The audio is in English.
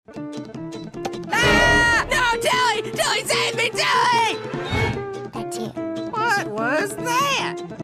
Ah! No, Tilly! Tilly, save me, Tilly! That's it. What was that?